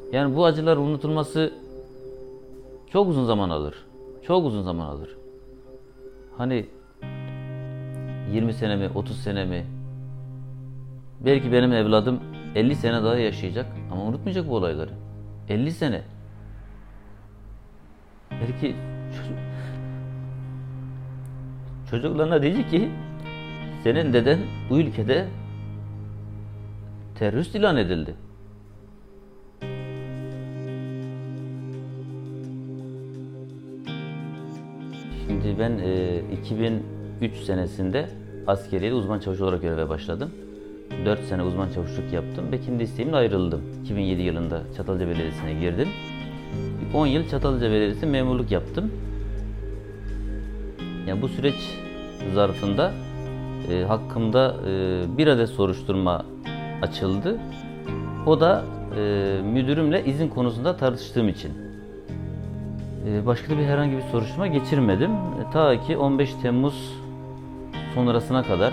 Yani bu acıların unutulması çok uzun zaman alır. Çok uzun zaman alır. Hani 20 sene mi, 30 sene mi? Belki benim evladım 50 sene daha yaşayacak ama unutmayacak bu olayları. 50 sene. Belki çocuklarına diyecek ki senin deden bu ülkede terörist ilan edildi. Şimdi ben 2003 senesinde askeriyede uzman çavuş olarak göreve başladım. 4 sene uzman çavuşluk yaptım ve kendi isteğimle ayrıldım. 2007 yılında Çatalca Belediyesi'ne girdim. 10 yıl Çatalca Belediyesi memurluk yaptım. Yani bu süreç zarfında hakkımda bir adet soruşturma açıldı. O da müdürümle izin konusunda tartıştığım için. Başka da herhangi bir soruşturma geçirmedim. Ta ki 15 Temmuz sonrasına kadar.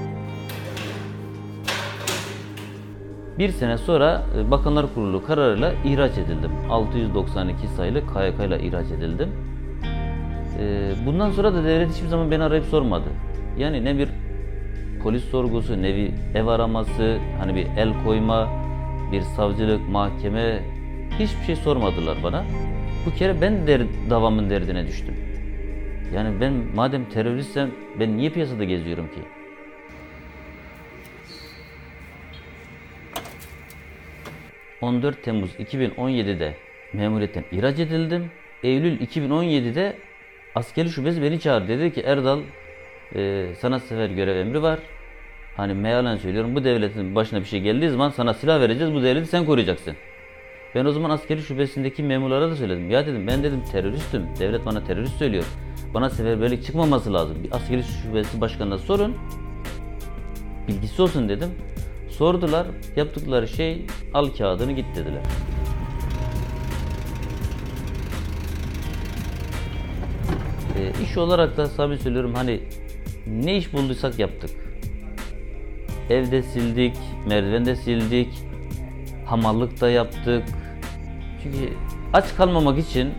Bir sene sonra Bakanlar Kurulu kararıyla ihraç edildim. 692 sayılı KYK ile ihraç edildim. Bundan sonra da devlet hiçbir zaman beni arayıp sormadı. Yani ne bir polis sorgusu, ne bir ev araması, hani bir el koyma, bir savcılık, mahkeme, hiçbir şey sormadılar bana. Bu kere ben davamın derdine düştüm. Yani ben madem teröristsem ben niye piyasada geziyorum ki? ...14 Temmuz 2017'de memuriyetten ihraç edildim. Eylül 2017'de askeri şubesi beni çağırdı. Dedi ki Erdal sana sefer görev emri var. Hani mealen söylüyorum, bu devletin başına bir şey geldiği zaman sana silah vereceğiz, bu devleti sen koruyacaksın. Ben o zaman askeri şubesindeki memurlara da söyledim. Ya dedim, ben dedim teröristim. Devlet bana terörist söylüyor. Bana seferberlik çıkmaması lazım. Bir askeri şubesi başkanına sorun. Bilgisi olsun dedim. Sordular. Yaptıkları şey al kağıdını git dediler. İş olarak da samimi söylüyorum, hani ne iş bulduysak yaptık. Evde sildik, merdivende sildik, hamallık da yaptık. Çünkü aç kalmamak için,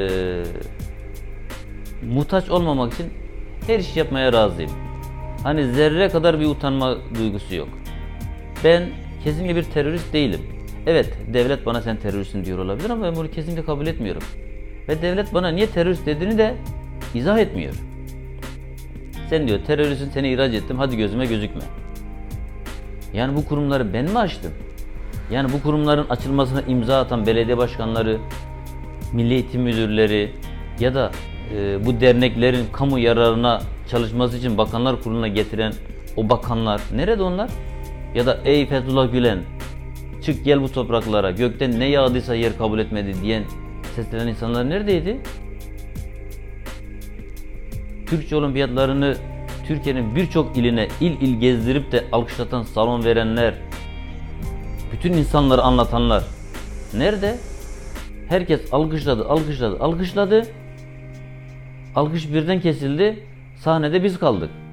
muhtaç olmamak için her işi yapmaya razıyım. Hani zerre kadar bir utanma duygusu yok. Ben kesinlikle bir terörist değilim. Evet, devlet bana sen teröristsin diyor olabilir ama ben bunu kesinlikle kabul etmiyorum. Ve devlet bana niye terörist dediğini de izah etmiyor. Sen diyor teröristsin, seni ihraç ettim, hadi gözüme gözükme. Yani bu kurumları ben mi açtım? Yani bu kurumların açılmasına imza atan belediye başkanları, milli eğitim müdürleri ya da bu derneklerin kamu yararına çalışması için Bakanlar Kurulu'na getiren o bakanlar nerede onlar? Ya da ey Fethullah Gülen, çık gel bu topraklara, gökten ne yağdıysa yer kabul etmedi diyen seslenen insanlar neredeydi? Türkçe olimpiyatlarını Türkiye'nin birçok iline il il gezdirip de alkışlatan, salon verenler, bütün insanları anlatanlar nerede? Herkes alkışladı, alkışladı, alkışladı. Alkış birden kesildi, sahnede biz kaldık.